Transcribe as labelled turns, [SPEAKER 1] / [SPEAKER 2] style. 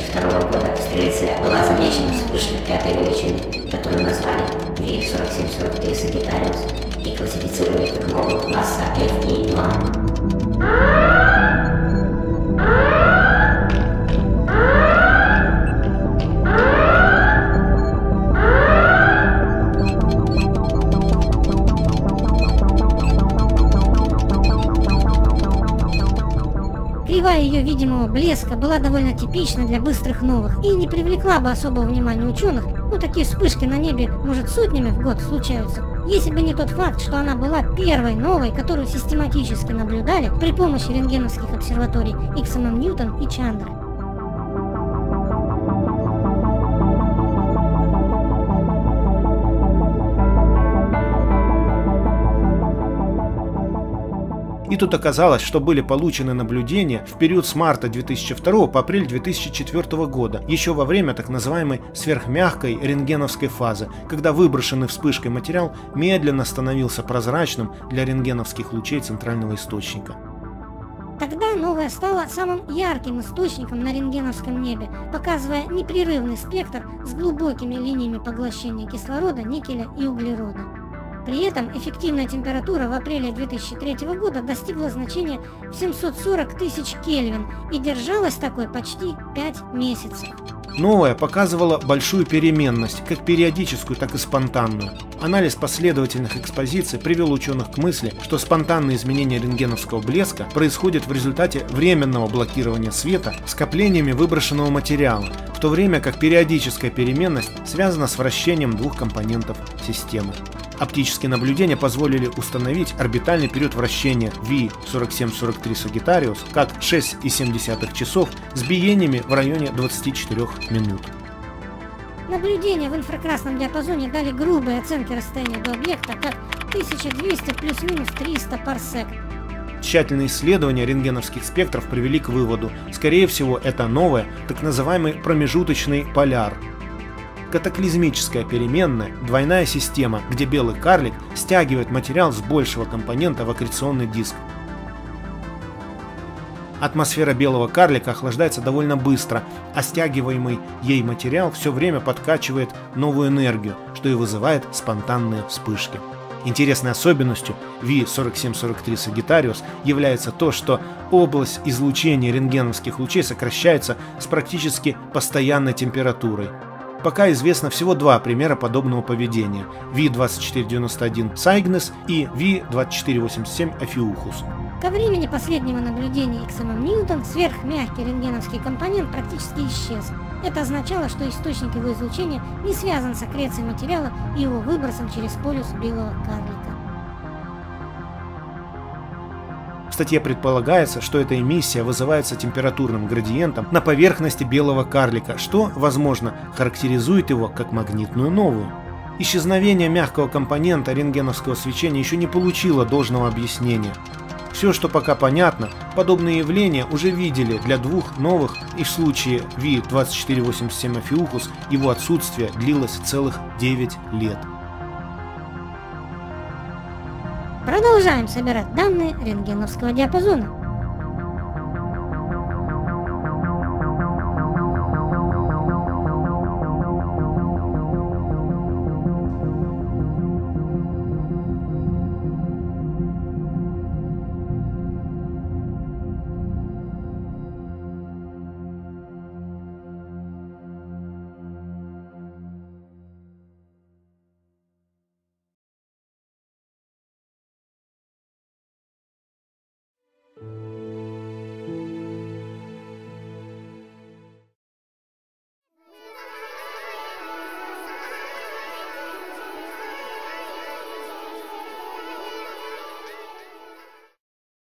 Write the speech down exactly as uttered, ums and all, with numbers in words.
[SPEAKER 1] второго года в стрельце была замечена вспышка пятой величины, которую назвали ви сорок семь сорок три Sagittarius и классифицируют как нового класса эф и два.
[SPEAKER 2] Кривая ее видимого блеска была довольно типична для быстрых новых и не привлекла бы особого внимания ученых, но такие вспышки на небе, может, сотнями в год случаются, если бы не тот факт, что она была первой новой, которую систематически наблюдали при помощи рентгеновских обсерваторий Икс Эм Эм Ньютон и Чандра.
[SPEAKER 3] И тут оказалось, что были получены наблюдения в период с марта две тысячи второго по апрель две тысячи четвёртого года, еще во время так называемой сверхмягкой рентгеновской фазы, когда выброшенный вспышкой материал медленно становился прозрачным для рентгеновских лучей центрального источника.
[SPEAKER 2] Тогда новая стала самым ярким источником на рентгеновском небе, показывая непрерывный спектр с глубокими линиями поглощения кислорода, никеля и углерода. При этом эффективная температура в апреле две тысячи третьего года достигла значения в семьсот сорок тысяч Кельвин и держалась такой почти пять месяцев.
[SPEAKER 3] Новая показывала большую переменность, как периодическую, так и спонтанную. Анализ последовательных экспозиций привел ученых к мысли, что спонтанные изменения рентгеновского блеска происходят в результате временного блокирования света скоплениями выброшенного материала, в то время как периодическая переменность связана с вращением двух компонентов системы. Оптические наблюдения позволили установить орбитальный период вращения ви сорок семь сорок три Sagittarius как шесть и семь десятых часов с биениями в районе двадцати четырёх минут.
[SPEAKER 2] Наблюдения в инфракрасном диапазоне дали грубые оценки расстояния до объекта как тысяча двести плюс-минус триста парсек.
[SPEAKER 3] Тщательные исследования рентгеновских спектров привели к выводу, скорее всего, это новая, так называемый промежуточный поляр. Катаклизмическая переменная, двойная система, где белый карлик стягивает материал с большего компонента в аккреционный диск. Атмосфера белого карлика охлаждается довольно быстро, а стягиваемый ей материал все время подкачивает новую энергию, что и вызывает спонтанные вспышки. Интересной особенностью ви сорок семь сорок три Sagittarius является то, что область излучения рентгеновских лучей сокращается с практически постоянной температурой. Пока известно всего два примера подобного поведения – ви двадцать четыре девяносто один Cygnus и ви двадцать четыре восемьдесят семь Ophiuchus.
[SPEAKER 2] Ко времени последнего наблюдения Икс Эм Эм Ньютон сверхмягкий рентгеновский компонент практически исчез. Это означало, что источник его излучения не связан с аккрецией материала и его выбросом через полюс белого карлика.
[SPEAKER 3] В статье предполагается, что эта эмиссия вызывается температурным градиентом на поверхности белого карлика, что, возможно, характеризует его как магнитную новую. Исчезновение мягкого компонента рентгеновского свечения еще не получило должного объяснения. Все, что пока понятно, подобные явления уже видели для двух новых, и в случае ви двадцать четыре восемьдесят семь Ophiuchus его отсутствие длилось целых девять лет.
[SPEAKER 2] Продолжаем собирать данные рентгеновского диапазона.